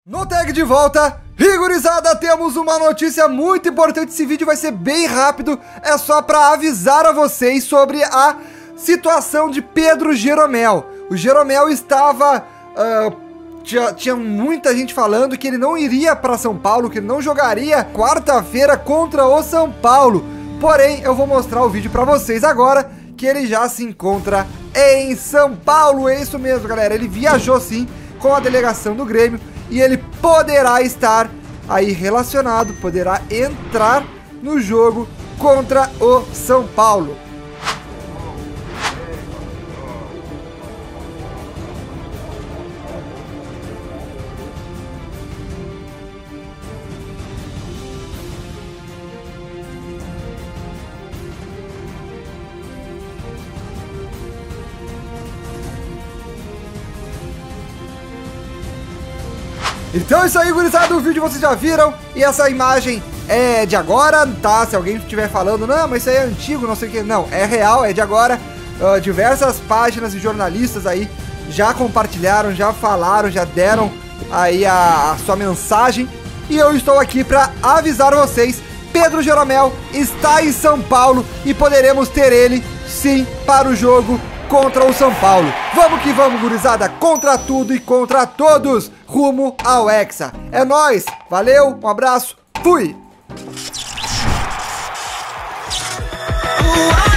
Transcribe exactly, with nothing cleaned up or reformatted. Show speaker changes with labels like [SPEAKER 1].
[SPEAKER 1] No tag de volta, e gurizada, temos uma notícia muito importante. Esse vídeo vai ser bem rápido, é só para avisar a vocês sobre a situação de Pedro Jeromel. O Jeromel estava, uh, tinha, tinha muita gente falando que ele não iria para São Paulo, que ele não jogaria quarta-feira contra o São Paulo. Porém, eu vou mostrar o vídeo para vocês agora, que ele já se encontra em São Paulo. É isso mesmo, galera, ele viajou sim com a delegação do Grêmio. E ele poderá estar aí relacionado, poderá entrar no jogo contra o São Paulo. Então é isso aí, gurizada, o vídeo vocês já viram, e essa imagem é de agora, tá? Se alguém estiver falando, não, mas isso aí é antigo, não sei o que, não, é real, é de agora. Uh, diversas páginas e jornalistas aí já compartilharam, já falaram, já deram aí a, a sua mensagem, e eu estou aqui para avisar vocês, Pedro Jeromel está em São Paulo e poderemos ter ele, sim, para o jogo contra o São Paulo. Vamos que vamos, gurizada, contra tudo e contra todos, rumo ao Hexa. É nóis, valeu, um abraço, fui!